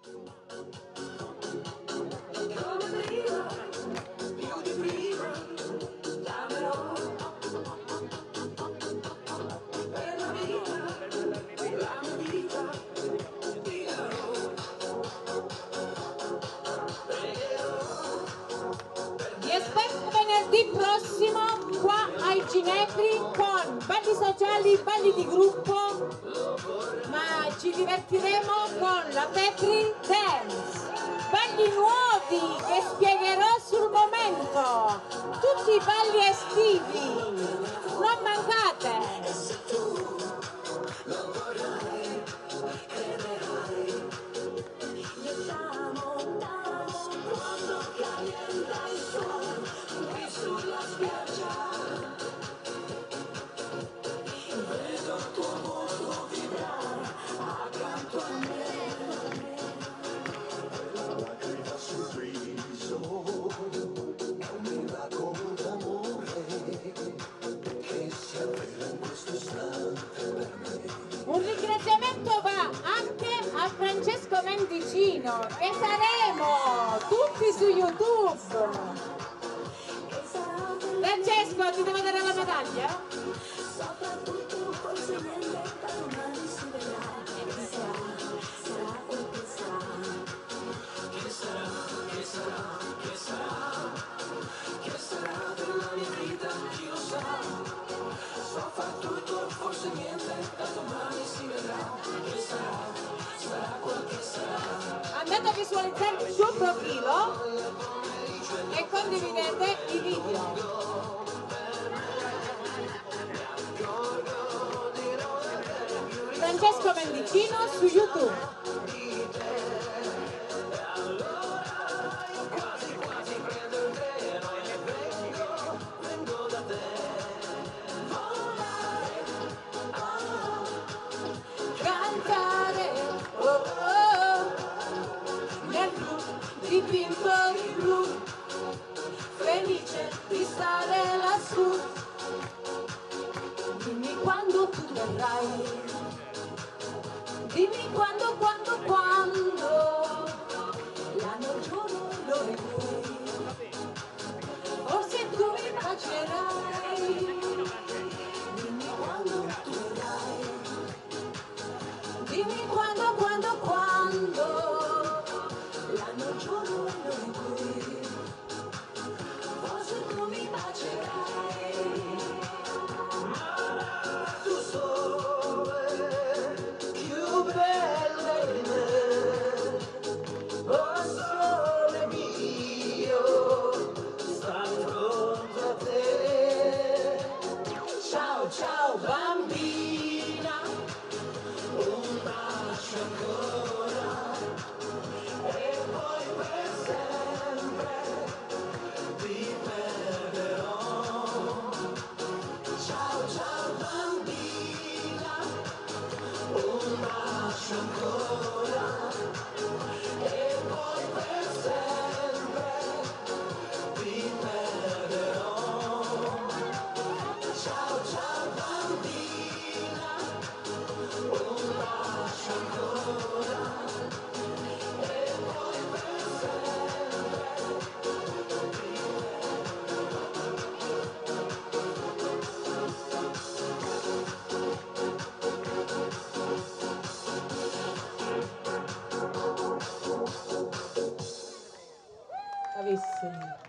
Vi aspetto venerdì prossimo qua ai Ginepri con balli sociali, balli di gruppo, ma ci divertiremo con la Petri Dance, balli nuovi che spiegherò sul momento, tutti i balli estivi, non mancate! Un ringraziamento va anche a Francesco Mendicino, che saremo tutti su YouTube. Francesco, ti devo dare la medaglia? Andate a visualizzare il suo profilo e condividete i video. Francesco Mendicino su YouTube. Dipinto di blu, felice di stare lassù. Dimmi quando tu verrai, dimmi quando, l'anno, il giorno, l'ora in cui forse tu mi bacerai. Dimmi quando tu verrai, dimmi quando, l'anno, il giorno, l'ora in cui forse tu mi bacerai. Tu sole più bella di me, oh sole mio, sto pronto a te. Ciao ciao bambina, un bacio ancora. Ancora e poi per sempre ti perderò. Ciao ciao bambina, un bacio ancora e poi per sempre ti perderò. Bravissimi.